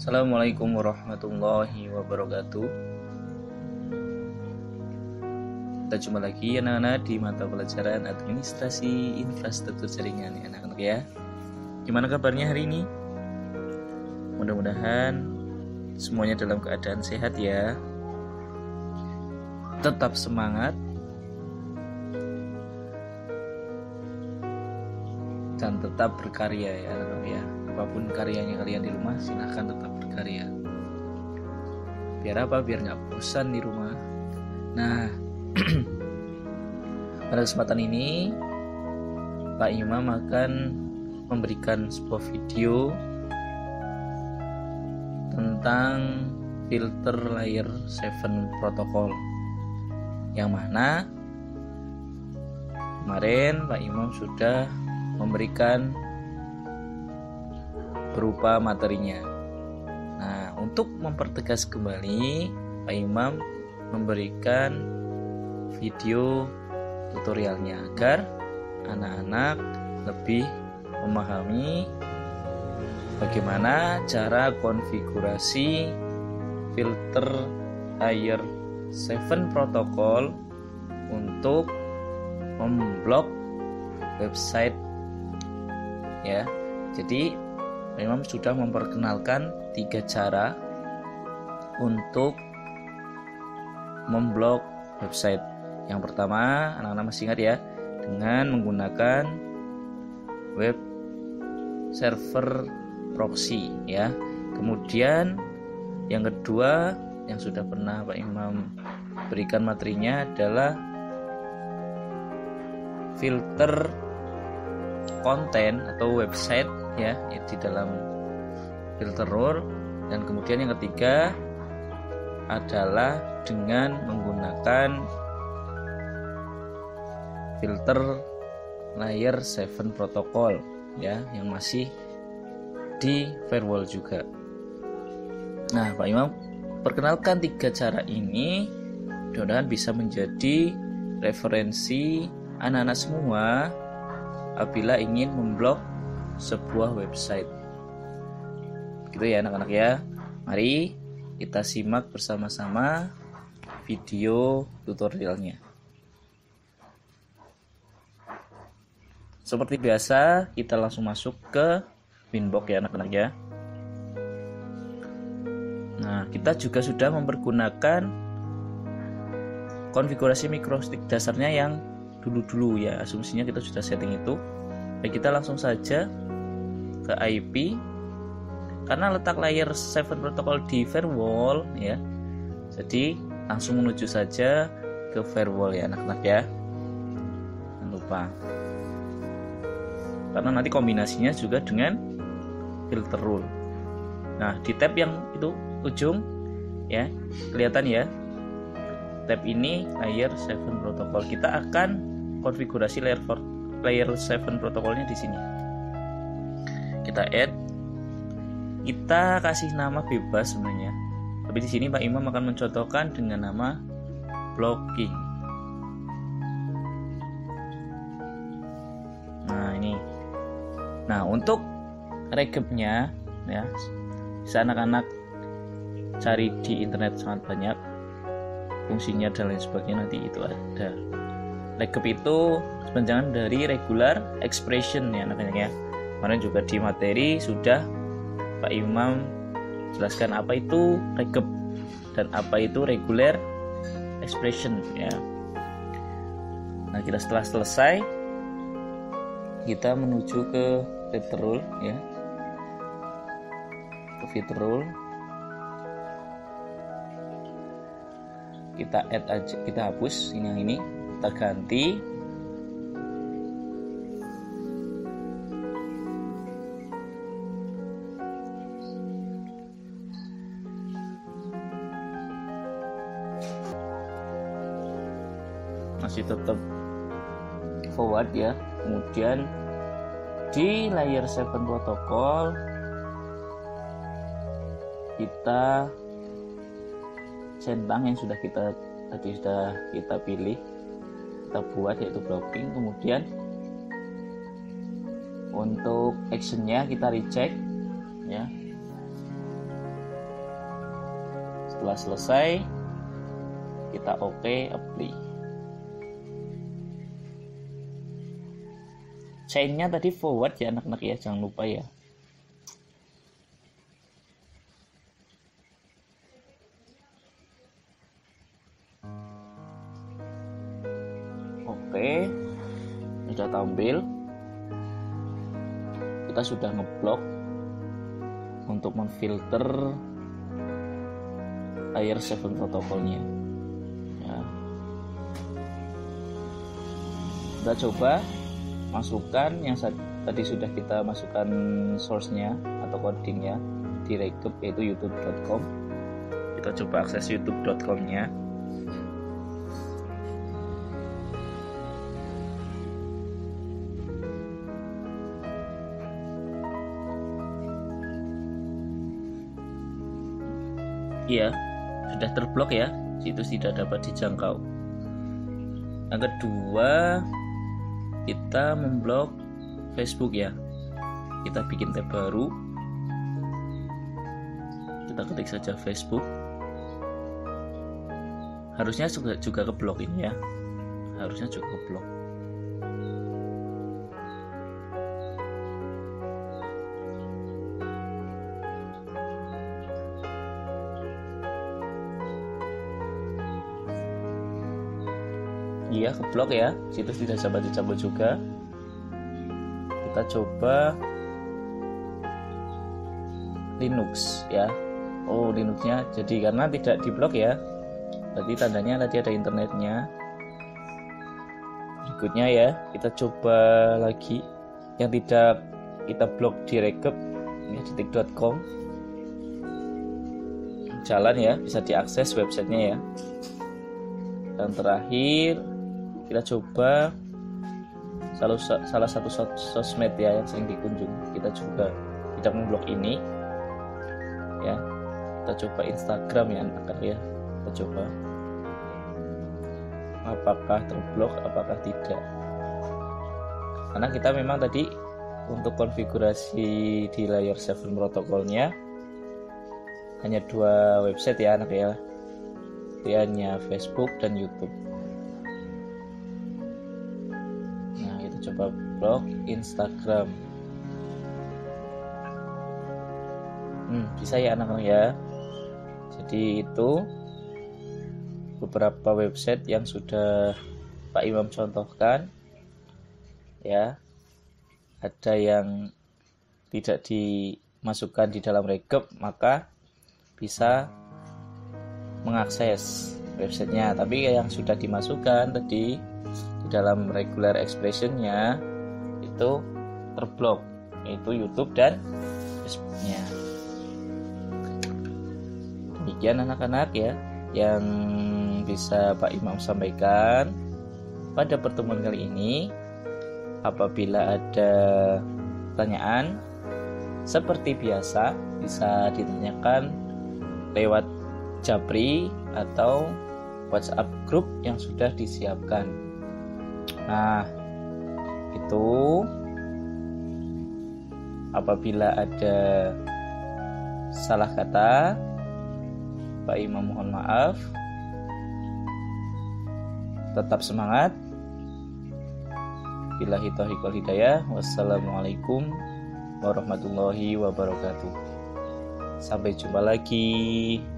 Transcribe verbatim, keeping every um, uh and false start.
Assalamualaikum warahmatullahi wabarakatuh. Kita jumpa lagi anak-anak di mata pelajaran administrasi infrastruktur jaringan ya anak-anak ya. Gimana kabarnya hari ini? Mudah-mudahan semuanya dalam keadaan sehat ya. Tetap semangat dan tetap berkarya ya anak-anak ya. Apapun karyanya kalian di rumah, silahkan tetap berkarya. Biar apa? Biar nggak bosan di rumah. Nah, pada kesempatan ini Pak Imam akan memberikan sebuah video tentang filter layer tujuh protokol, yang mana kemarin Pak Imam sudah memberikan berupa materinya. Nah, untuk mempertegas kembali, Pak Imam memberikan video tutorialnya agar anak-anak lebih memahami bagaimana cara konfigurasi filter layer tujuh protokol untuk memblok website ya. Jadi Imam sudah memperkenalkan tiga cara untuk memblok website. Yang pertama, anak-anak masih ingat ya, dengan menggunakan web server proxy ya. Kemudian yang kedua yang sudah pernah Pak Imam berikan materinya adalah filter konten atau website ya di dalam filter rule. Dan kemudian yang ketiga adalah dengan menggunakan filter layer tujuh protokol ya, yang masih di firewall juga. Nah, Pak Imam perkenalkan tiga cara ini, mudah-mudahan bisa menjadi referensi anak-anak semua apabila ingin memblok sebuah website. Gitu ya anak-anak ya. Mari kita simak bersama-sama video tutorialnya. Seperti biasa, kita langsung masuk ke Winbox ya anak-anak ya. Nah, kita juga sudah mempergunakan konfigurasi mikrotik dasarnya yang dulu-dulu ya. Asumsinya kita sudah setting itu. Baik, kita langsung saja ke I P. Karena letak layer tujuh protokol di firewall ya, jadi langsung menuju saja ke firewall ya anak-anak ya. Jangan lupa, karena nanti kombinasinya juga dengan filter rule. Nah, di tab yang itu ujung ya, kelihatan ya, tab ini layer tujuh protokol. Kita akan konfigurasi layer layer tujuh protokolnya di sini. Kita add, kita kasih nama bebas sebenarnya, tapi di sini Pak Imam akan mencontohkan dengan nama blocking. Nah ini, nah untuk regepnya ya, bisa anak-anak cari di internet, sangat banyak fungsinya dan lain sebagainya, nanti itu ada. Regep itu sepanjangan dari regular expression ya anak-anak ya. Kemarin juga di materi sudah Pak Imam jelaskan apa itu regep dan apa itu regular expression ya. Nah, kita setelah selesai, kita menuju ke filter rule ya. Ke filter rule. Kita add aja, kita hapus ini yang ini, kita ganti masih tetap forward ya. Kemudian di layer tujuh protokol kita centang yang sudah kita tadi sudah kita pilih, kita buat yaitu blocking. Kemudian untuk actionnya kita recheck ya, Setelah selesai, kita oke, apply. Chainnya tadi forward ya anak-anak ya, jangan lupa ya. Oke, sudah tampil. Kita sudah ngeblok untuk memfilter layer tujuh protokolnya ya. Kita coba masukkan yang tadi sudah kita masukkan source-nya atau codingnya di Rekep, yaitu youtube dot com. Kita coba akses youtube dot com-nya. Iya, sudah terblok ya, situs tidak dapat dijangkau. Yang kedua, kita memblok Facebook ya. Kita bikin tab baru. Kita ketik saja Facebook. Harusnya juga juga keblok ini ya. Harusnya juga keblok. Iya, keblok ya, situs tidak dapat dicabut juga. Kita coba Linux ya. Oh, Linuxnya jadi karena tidak diblok ya, berarti tandanya tadi ada internetnya. Berikutnya ya, kita coba lagi yang tidak kita blok di Rekep ya, detik dot com. Jalan ya, bisa diakses websitenya ya. Dan terakhir kita coba salah, salah satu sosmed ya yang sering dikunjungi. Kita juga tidak memblok ini ya. Kita coba Instagram ya anak-anak ya. Kita coba apakah terblok, apakah tidak. Karena kita memang tadi untuk konfigurasi di layer tujuh protokolnya hanya dua website ya anak ya. Hanya Facebook dan YouTube. Nah, kita coba blok Instagram. Hmm, bisa ya anak-anak ya. Jadi itu beberapa website yang sudah Pak Imam contohkan ya. Ada yang tidak dimasukkan di dalam Rekep, maka bisa mengakses websitenya. Tapi yang sudah dimasukkan tadi di dalam regular expression-nya itu terblok, yaitu YouTube dan Facebook-nya. Demikian anak-anak ya yang bisa Pak Imam sampaikan pada pertemuan kali ini. Apabila ada pertanyaan seperti biasa bisa ditanyakan lewat Japri atau WhatsApp grup yang sudah disiapkan. Nah, itu apabila ada salah kata, Pak Imam mohon maaf. Tetap semangat. Billahi taufiq wal hidayah. Wassalamualaikum warahmatullahi wabarakatuh. Sampai jumpa lagi.